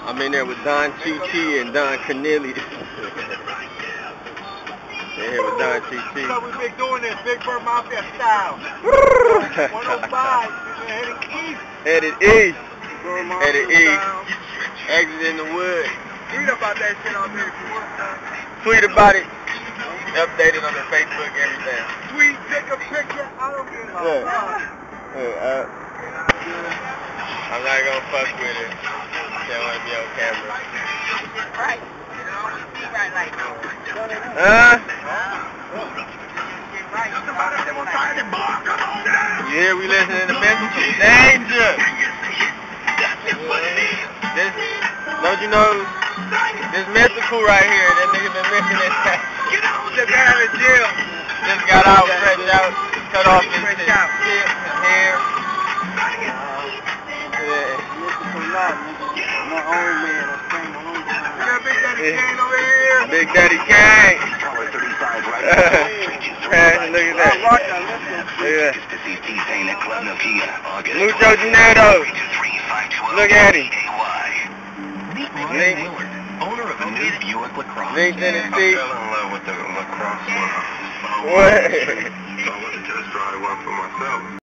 I'm in there with Don Chi and Don Cornelius. In here with Don Chi. So we've been doing this Big Byrd Mafia style. 105, heading east. Headed east. Headed east. Exit in the wood. Read about that shit out there if you want to. Tweet about it. Updated on the Facebook, everything. Tweet, take a picture. I don't give a fuck. I'm not gonna fuck with it. Don't want to be on camera. Right. Right like You hear we listening to Mystical? Danger! This, don't you know, this Mystical right here, that nigga been missing his ass. Just got out of jail. Just got out, stretched out, cut off his shit, his hair. Big Daddy Kane. Look at that. Look at that. Mucho Dinero. Look at him. Owner of a new Buick LaCrosse. Linked in his seat. I fell in love with the LaCrosse. What? So I wanted to test drive one for myself.